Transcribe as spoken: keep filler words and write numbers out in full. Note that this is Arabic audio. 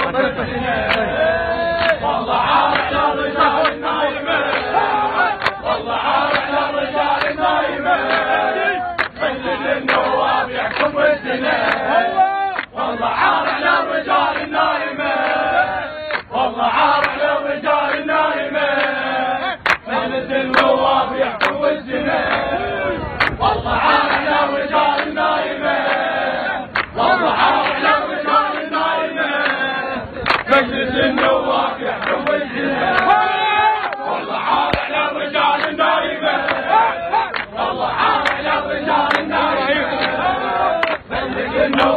والله عار على الرجال النايمة والله عار على الرجال النايمة مجلس النواب يحكم السنة والله عار على الرجال النايمة والله عار على الرجال النايمة مجلس النواب يحكم السنة والله عار على الرجال النايمة والله عار على الرجال النايمة مجلس النواب يحكم السنة والله عار على الرجال النايمة والله عار على الرجال النايمة مجلس النواب